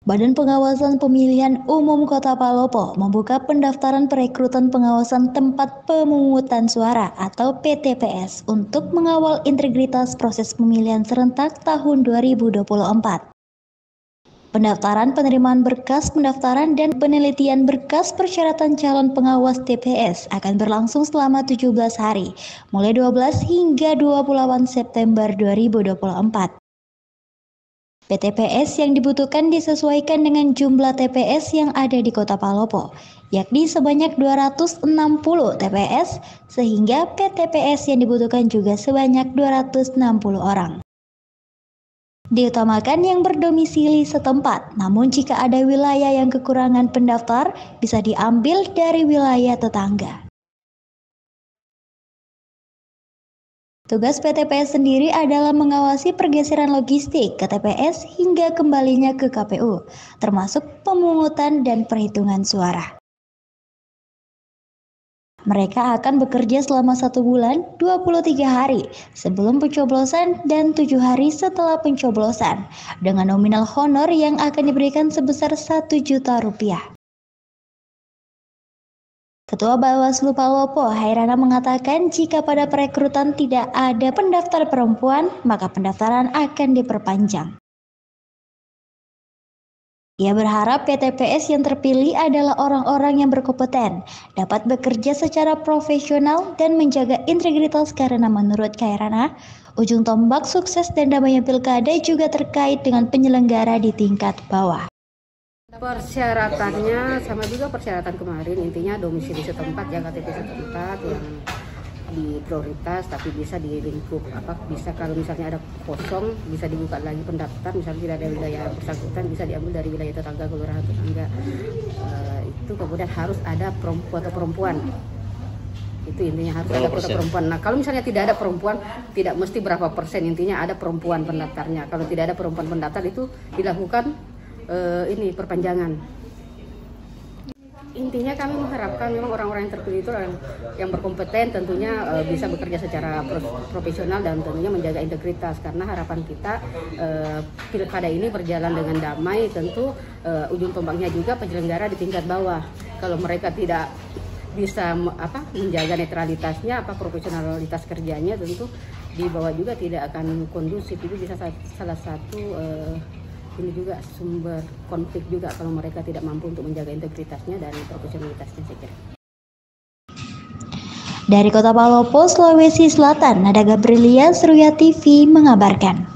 Badan Pengawasan Pemilihan Umum Kota Palopo membuka pendaftaran perekrutan pengawasan tempat pemungutan suara atau PTPS untuk mengawal integritas proses pemilihan serentak tahun 2024. Pendaftaran penerimaan berkas pendaftaran dan penelitian berkas persyaratan calon pengawas TPS akan berlangsung selama 17 hari, mulai 12 hingga 28 September 2024. PTPS yang dibutuhkan disesuaikan dengan jumlah TPS yang ada di Kota Palopo, yakni sebanyak 260 TPS, sehingga PTPS yang dibutuhkan juga sebanyak 260 orang. Diutamakan yang berdomisili setempat, namun jika ada wilayah yang kekurangan pendaftar, bisa diambil dari wilayah tetangga. Tugas PTPS sendiri adalah mengawasi pergeseran logistik ke TPS hingga kembalinya ke KPU, termasuk pemungutan dan perhitungan suara. Mereka akan bekerja selama 1 bulan, 23 hari sebelum pencoblosan dan 7 hari setelah pencoblosan, dengan nominal honor yang akan diberikan sebesar Rp1.000.000. Ketua Bawaslu Palopo, Hairana, mengatakan jika pada perekrutan tidak ada pendaftar perempuan, maka pendaftaran akan diperpanjang. Ia berharap PTPS yang terpilih adalah orang-orang yang berkompeten, dapat bekerja secara profesional dan menjaga integritas karena menurut Hairana, ujung tombak sukses dan damainya pilkada juga terkait dengan penyelenggara di tingkat bawah. Persyaratannya sama juga persyaratan kemarin, intinya domisili setempat, jaga KTP setempat yang di prioritas, tapi bisa di lingkup bisa kalau misalnya ada kosong bisa dibuka lagi pendaftar, misalnya tidak ada wilayah bersangkutan bisa diambil dari wilayah tetangga, kelurahan tetangga. Itu kemudian harus ada perempuan, itu intinya harus ada perempuan. Nah kalau misalnya tidak ada perempuan, tidak mesti berapa persen, intinya ada perempuan pendaftarnya. Kalau tidak ada perempuan pendaftar itu dilakukan perpanjangan. Intinya kami mengharapkan memang orang-orang yang terpilih itu yang berkompeten, tentunya bisa bekerja secara profesional dan tentunya menjaga integritas, karena harapan kita pilkada ini berjalan dengan damai. Tentu ujung tombaknya juga penyelenggara di tingkat bawah. Kalau mereka tidak bisa menjaga netralitasnya, profesionalitas kerjanya, tentu di bawah juga tidak akan kondusif. Itu bisa salah satu ini juga sumber konflik juga kalau mereka tidak mampu untuk menjaga integritasnya dan profesionalitasnya, saya kira. Dari Kota Palopo, Sulawesi Selatan, Nada Gabrilia, Seruya TV mengabarkan.